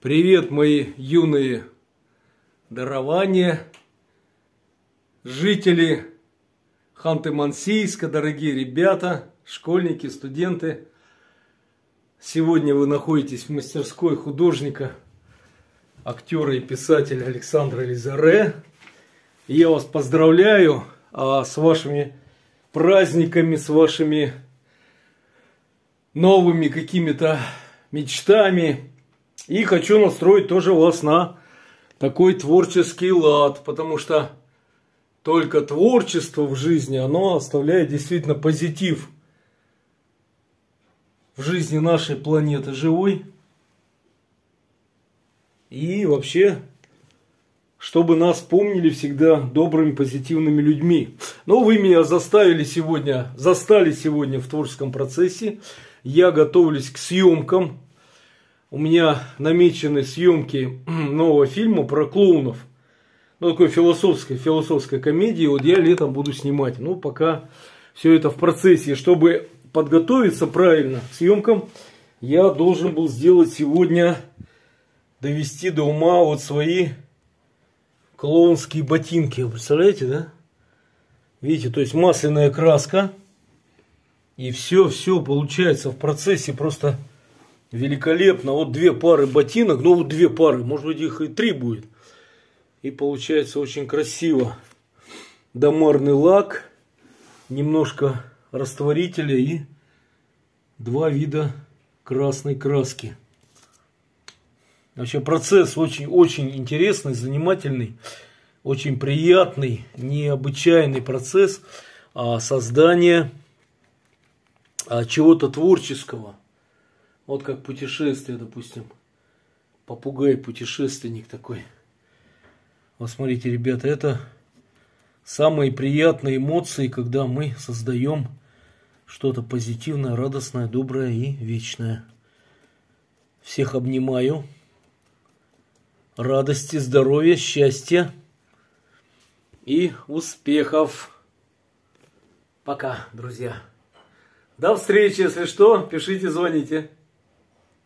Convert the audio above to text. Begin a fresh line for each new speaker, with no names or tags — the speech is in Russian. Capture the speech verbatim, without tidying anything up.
Привет, мои юные дарования, жители Ханты-Мансийска, дорогие ребята, школьники, студенты. Сегодня вы находитесь в мастерской художника, актера и писателя Александра Лизаре. И я вас поздравляю а, с вашими праздниками, с вашими новыми какими-то мечтами. И хочу настроить тоже вас на такой творческий лад, потому что только творчество в жизни, оно оставляет действительно позитив в жизни нашей планеты живой. И вообще, чтобы нас помнили всегда добрыми, позитивными людьми. Но вы меня заставили сегодня, застали сегодня в творческом процессе. Я готовлюсь к съемкам. У меня намечены съемки нового фильма про клоунов. Ну, такой философской, философской комедии. Вот я летом буду снимать. Ну, пока все это в процессе. Чтобы подготовиться правильно к съемкам, я должен был сделать сегодня, довести до ума вот свои клоунские ботинки. Вы представляете, да? Видите, то есть масляная краска. И все, все получается в процессе просто великолепно. Вот две пары ботинок, ну вот две пары, может быть их и три будет. И получается очень красиво. Домарный лак, немножко растворителя и два вида красной краски. Вообще процесс очень-очень интересный, занимательный, очень приятный, необычайный процесс создания чего-то творческого. Вот как путешествие, допустим. Попугай-путешественник такой. Вот смотрите, ребята, это самые приятные эмоции, когда мы создаем что-то позитивное, радостное, доброе и вечное. Всех обнимаю. Радости, здоровья, счастья и успехов. Пока, друзья. До встречи, если что, пишите, звоните.